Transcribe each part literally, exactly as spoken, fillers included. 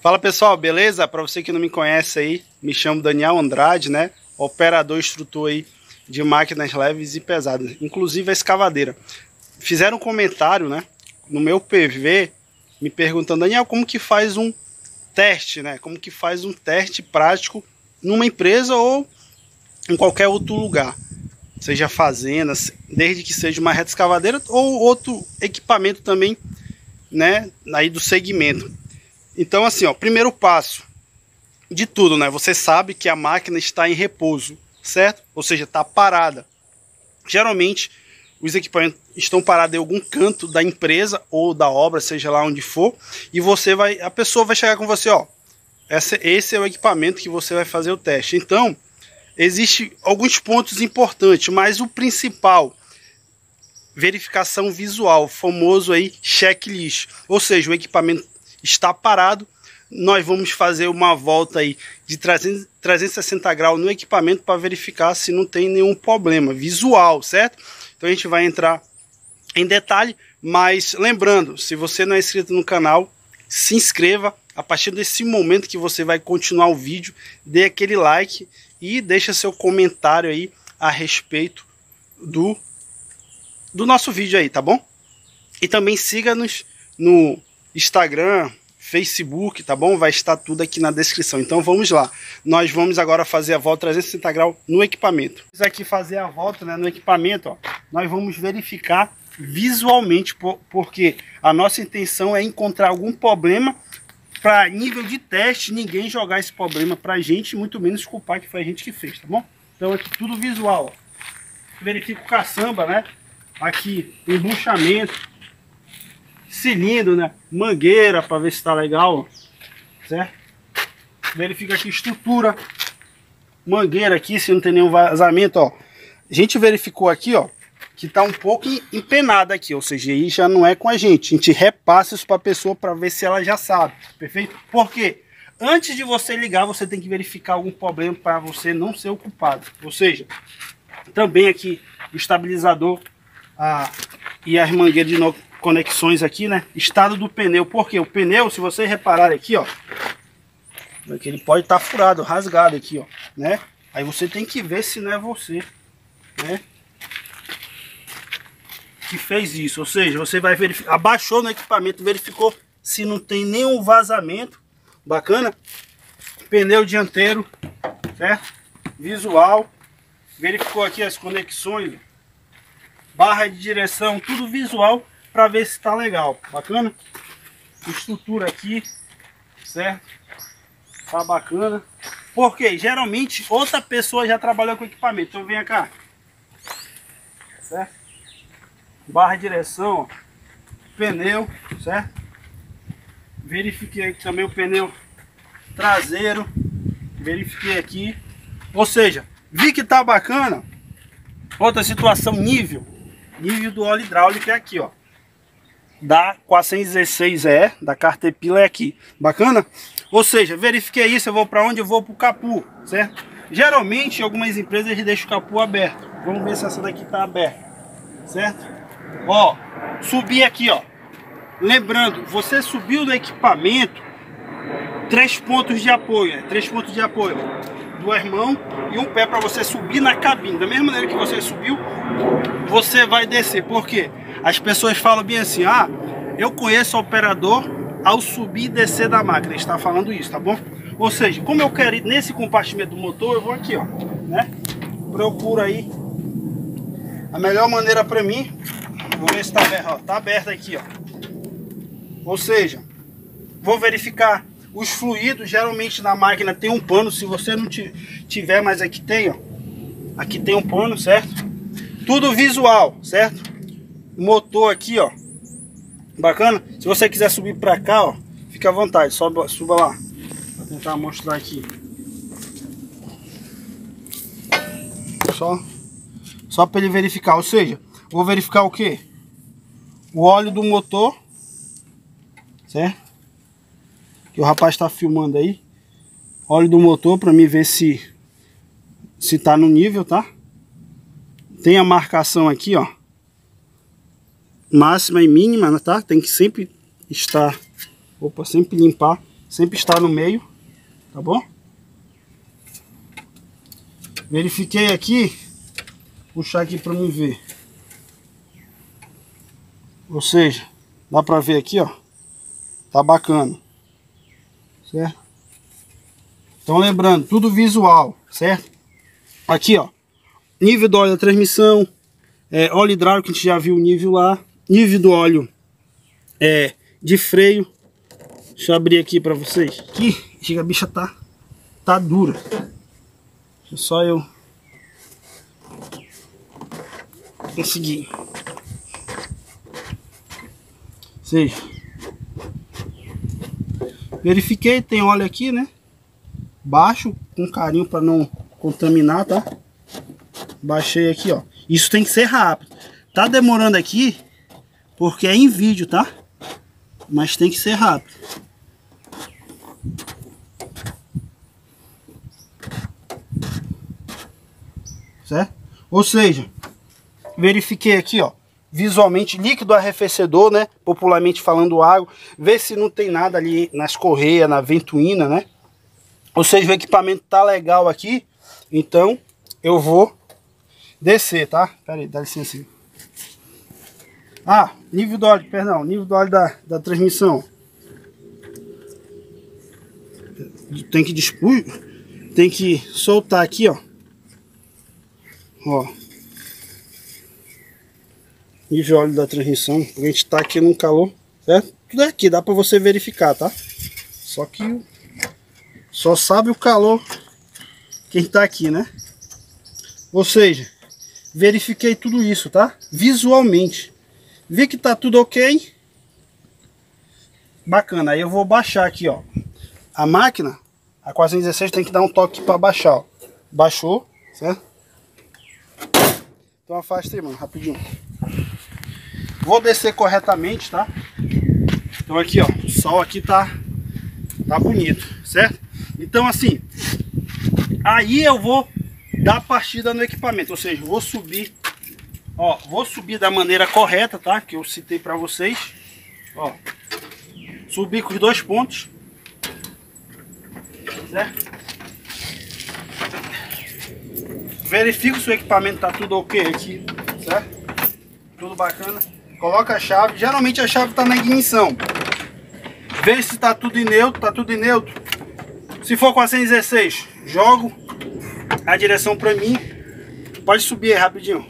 Fala pessoal, beleza? Para você que não me conhece aí, me chamo Daniel Andrade, né? Operador instrutor aí de máquinas leves e pesadas, inclusive a escavadeira. Fizeram um comentário, né, no meu P V, me perguntando: Daniel, como que faz um teste, né? Como que faz um teste prático numa empresa ou em qualquer outro lugar, seja fazenda, desde que seja uma reta escavadeira ou outro equipamento também, né, aí do segmento. Então assim, ó, primeiro passo de tudo, né? Você sabe que a máquina está em repouso, certo? Ou seja, está parada. Geralmente os equipamentos estão parados em algum canto da empresa ou da obra, seja lá onde for, e você vai, a pessoa vai chegar com você, ó, esse, esse é o equipamento que você vai fazer o teste. Então, existem alguns pontos importantes, mas o principal, verificação visual, famoso aí checklist. Ou seja, o equipamento está parado, nós vamos fazer uma volta aí de trezentos e sessenta graus no equipamento para verificar se não tem nenhum problema visual, certo? Então a gente vai entrar em detalhe, mas lembrando, se você não é inscrito no canal, se inscreva. A partir desse momento que você vai continuar o vídeo, dê aquele like e deixa seu comentário aí a respeito do, do nosso vídeo aí, tá bom? E também siga-nos no Instagram, Facebook, tá bom? Vai estar tudo aqui na descrição. Então vamos lá. Nós vamos agora fazer a volta trezentos e sessenta graus no equipamento. Vamos aqui fazer a volta, né, no equipamento, ó. Nós vamos verificar visualmente, porque a nossa intenção é encontrar algum problema para nível de teste, ninguém jogar esse problema pra gente, muito menos culpar que foi a gente que fez, tá bom? Então aqui tudo visual, ó. Verifica o caçamba, né? Aqui, embuchamento, cilindro, né? Mangueira para ver se tá legal, certo? Verifica aqui estrutura, mangueira aqui, se não tem nenhum vazamento, ó. A gente verificou aqui, ó, que tá um pouco empenada aqui, ou seja, aí já não é com a gente. A gente repassa isso para a pessoa para ver se ela já sabe, perfeito? Porque antes de você ligar, você tem que verificar algum problema para você não ser o culpado. Ou seja, também aqui o estabilizador a, e as mangueiras de novo, conexões aqui, né? Estado do pneu, porque o pneu, se você reparar aqui, ó, que ele pode estar furado, rasgado aqui, ó, né? Aí você tem que ver se não é você, né, que fez isso. Ou seja, você vai verificar, abaixou no equipamento, verificou se não tem nenhum vazamento, bacana? Pneu dianteiro, certo? Visual, verificou aqui as conexões, barra de direção, tudo visual, para ver se tá legal, bacana? Estrutura aqui, certo? Tá bacana. Porque geralmente outra pessoa já trabalhou com equipamento. Então vem cá, certo? Barra de direção, ó. Pneu, certo? Verifiquei aqui também o pneu traseiro, verifiquei aqui. Ou seja, vi que tá bacana. Outra situação, nível, nível do óleo hidráulico é aqui, ó. Da quatrocentos e dezesseis E, da Caterpillar é aqui, bacana? Ou seja, verifiquei isso, eu vou para onde? Eu vou para o capu, certo? Geralmente, em algumas empresas, eles deixam o capu aberto. Vamos ver se essa daqui tá aberta, certo? Ó, subi aqui, ó. Lembrando, você subiu do equipamento, três pontos de apoio, né? Três pontos de apoio, duas mãos e um pé para você subir na cabine. Da mesma maneira que você subiu, você vai descer. Por quê? As pessoas falam bem assim: ah, eu conheço o operador ao subir e descer da máquina. Está falando isso, tá bom? Ou seja, como eu quero ir nesse compartimento do motor, eu vou aqui, ó, né? Procuro aí a melhor maneira para mim. Vou ver se tá aberto, ó. Tá aberto aqui, ó. Ou seja, vou verificar os fluidos. Geralmente na máquina tem um pano. Se você não tiver, mas aqui tem, ó. Aqui tem um pano, certo? Tudo visual, certo? Motor aqui, ó, bacana. Se você quiser subir pra cá, ó, fica à vontade, sobe, suba lá. Vou tentar mostrar aqui. Só, só para ele verificar. Ou seja, vou verificar o que? O óleo do motor, certo? Que o rapaz está filmando aí. Óleo do motor para mim ver se se tá no nível, tá? Tem a marcação aqui, ó, máxima e mínima, tá? Tem que sempre estar, opa, sempre limpar sempre está no meio, tá bom? Verifiquei aqui, puxar aqui para mim ver. Ou seja, dá para ver aqui, ó, tá bacana, certo? Então lembrando, tudo visual, certo? Aqui, ó, nível do óleo da transmissão, é, óleo hidráulico, a gente já viu o nível lá, nível do óleo é, de freio. Deixa eu abrir aqui para vocês. Aqui, chega, a bicha tá, tá dura. Deixa só eu conseguir. Ou seja, verifiquei, tem óleo aqui, né? Baixo, com carinho para não contaminar, tá? Baixei aqui, ó. Isso tem que ser rápido. Tá demorando aqui porque é em vídeo, tá? Mas tem que ser rápido. Certo? Ou seja, verifiquei aqui, ó, visualmente líquido arrefecedor, né? Popularmente falando água. Vê se não tem nada ali nas correias, na ventoína, né? Ou seja, o equipamento tá legal aqui. Então eu vou descer, tá? Pera aí, dá licença aí. Ah, nível do óleo, perdão, nível do óleo da, da transmissão. Tem que dispor, tem que soltar aqui, ó. Ó. Nível de óleo da transmissão. A gente tá aqui num calor, certo? Tudo aqui, dá pra você verificar, tá? Só que só sabe o calor quem tá aqui, né? Ou seja, verifiquei tudo isso, tá? Visualmente. Vi que tá tudo ok. Bacana. Aí eu vou baixar aqui, ó. A máquina, a quatrocentos e dezesseis, tem que dar um toque para baixar, ó. Baixou, certo? Então afasta aí, mano, rapidinho. Vou descer corretamente, tá? Então aqui, ó, o sol aqui tá tá bonito, certo? Então assim, aí eu vou dar partida no equipamento, ou seja, vou subir, ó, vou subir da maneira correta, tá? Que eu citei para vocês, ó, subir com os dois pontos, certo? Verifico se o equipamento tá tudo ok aqui, certo? Tudo bacana. Coloca a chave, geralmente a chave tá na ignição. Vê se tá tudo em neutro, tá tudo em neutro. Se for quatrocentos e dezesseis, jogo a direção para mim. Pode subir aí rapidinho.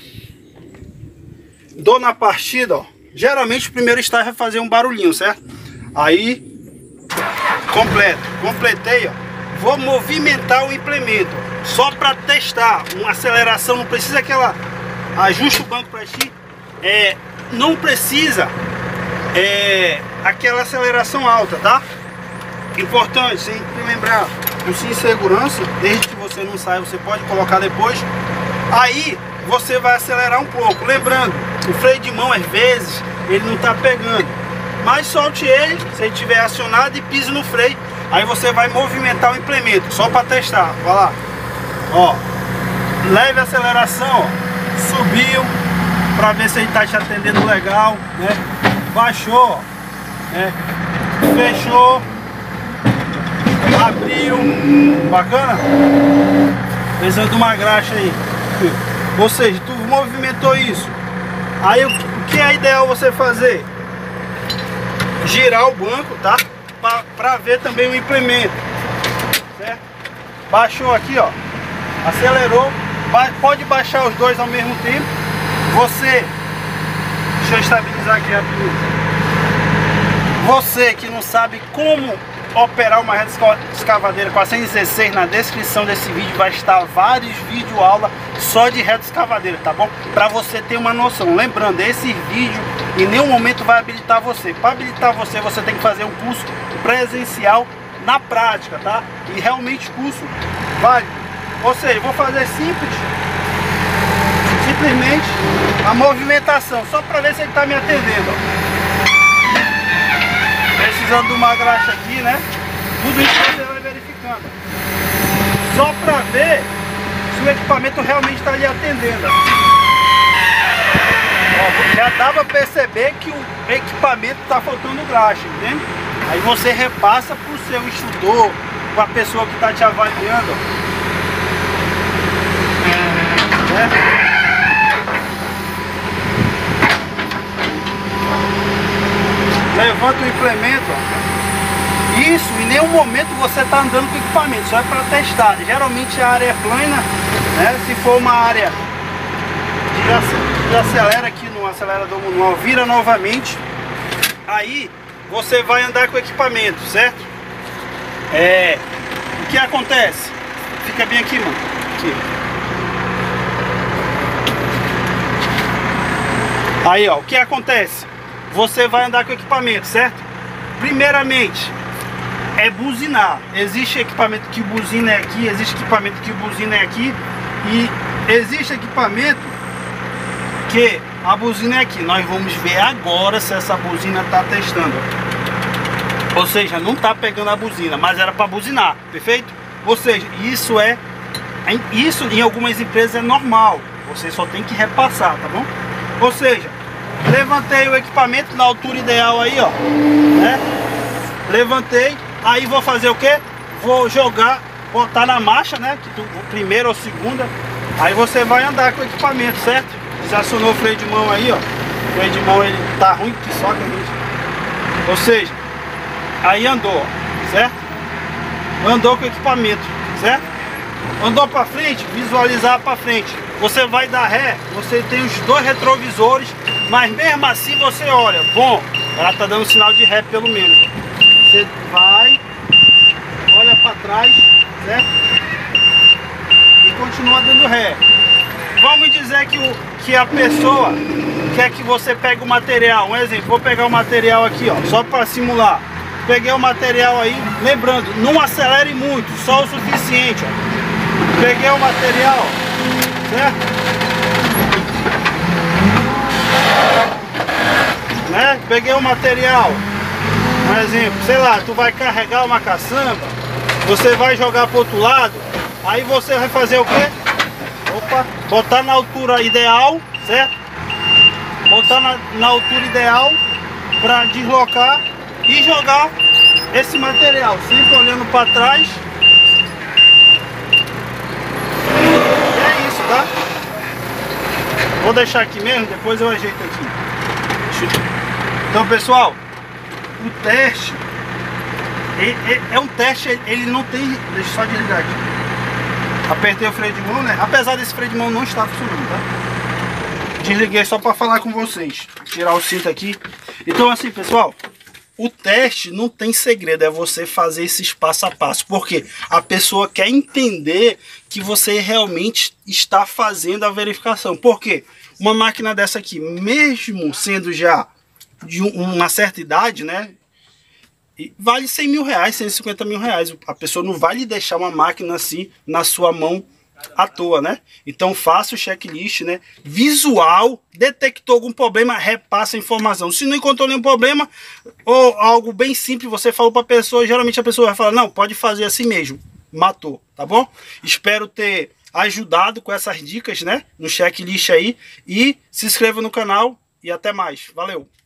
Dou na partida, ó. Geralmente o primeiro estágio vai fazer um barulhinho, certo? Aí, completo. Completei, ó. Vou movimentar o implemento, ó, só para testar. Uma aceleração, não precisa aquela... Ajusta o banco para ti. É, não precisa é, aquela aceleração alta, tá? Importante, sem lembrar, o cinto de segurança, desde que você não saia, você pode colocar depois. Aí você vai acelerar um pouco. Lembrando, o freio de mão às vezes ele não tá pegando, mas solte ele, se ele tiver acionado, e pise no freio. Aí você vai movimentar o implemento, só para testar. Vai lá, ó, leve a aceleração, ó. Subiu, para ver se ele tá te atendendo legal, né? Baixou, ó, né? Fechou, abriu, bacana? Precisando de uma graxa aí. Ou seja, tu movimentou isso. Aí o que é ideal você fazer? Girar o banco, tá? Para ver também o implemento, certo? Baixou aqui, ó, acelerou. Pode baixar os dois ao mesmo tempo. Você, deixa eu estabilizar aqui rapidinho. Você que não sabe como operar uma reta escavadeira quatrocentos e dezesseis, na descrição desse vídeo vai estar vários vídeos aula só de reta escavadeira, tá bom? Para você ter uma noção. Lembrando, esse vídeo em nenhum momento vai habilitar você. Para habilitar você, você tem que fazer um curso presencial na prática, tá? E realmente curso válido. Ou seja, vou fazer simples, simplesmente a movimentação, só para ver se ele está me atendendo, ó. Precisando de uma graxa aqui, né? Tudo isso você vai verificando, só para ver se o equipamento realmente está lhe atendendo. Ó, já dá para perceber que o equipamento está faltando graxa, entende? Aí você repassa para o seu instrutor, para a pessoa que está te avaliando. Né? Levanta o implemento, ó. Isso, em nenhum momento você está andando com o equipamento, só é para testar. Geralmente a área é plana, né? Se for uma área de acelera aqui no acelerador manual, vira novamente. Aí você vai andar com o equipamento, certo? É, o que acontece? Fica bem aqui, mano. Aqui. Aí, ó, o que acontece? Você vai andar com o equipamento, certo? Primeiramente, é buzinar. Existe equipamento que buzina é aqui, existe equipamento que buzina é aqui, e existe equipamento que a buzina é aqui. Nós vamos ver agora se essa buzina está testando. Ou seja, não está pegando a buzina, mas era para buzinar, perfeito? Ou seja, isso é isso em algumas empresas é normal. Você só tem que repassar, tá bom? Ou seja, levantei o equipamento na altura ideal aí, ó, né? Levantei, aí vou fazer o que? Vou jogar, botar na marcha, né? Que tu, primeira ou segunda. Aí você vai andar com o equipamento, certo? Já acionou o freio de mão aí, ó. O freio de mão ele tá ruim que só que a gente. Ou seja, aí andou, ó, certo? Andou com o equipamento, certo? Andou para frente, visualizar para frente. Você vai dar ré, você tem os dois retrovisores, mas mesmo assim você olha, bom, ela tá dando sinal de ré pelo menos. Você vai, olha para trás, certo? E continua dando ré. Vamos dizer que, o, que a pessoa quer que você pegue o material. Um exemplo, vou pegar o material aqui, ó, só para simular. Peguei o material aí, lembrando, não acelere muito, só o suficiente, ó. Peguei o material, certo? Né? Peguei o material, um exemplo, sei lá, tu vai carregar uma caçamba, você vai jogar pro outro lado, aí você vai fazer o quê? Opa, botar na altura ideal, certo? Botar na, na altura ideal para deslocar e jogar esse material, sempre olhando para trás. Tá? Vou deixar aqui mesmo, depois eu ajeito aqui. Então, pessoal, o teste é, é, é um teste, ele não tem. Deixa eu só desligar aqui. Apertei o freio de mão, né? Apesar desse freio de mão não estar funcionando, tá? Desliguei só para falar com vocês. Tirar o cinto aqui. Então, assim, pessoal, o teste não tem segredo, é você fazer esses passo a passo, porque a pessoa quer entender que você realmente está fazendo a verificação. Porque uma máquina dessa aqui, mesmo sendo já de uma certa idade, né, vale cem mil reais, cento e cinquenta mil reais. A pessoa não vai lhe deixar uma máquina assim na sua mão à toa, né? Então faça o checklist, né? Visual, detectou algum problema, repassa a informação. Se não encontrou nenhum problema, ou algo bem simples, você falou para a pessoa, geralmente a pessoa vai falar, não, pode fazer assim mesmo. Matou, tá bom? Espero ter ajudado com essas dicas, né? No checklist aí. E se inscreva no canal e até mais. Valeu!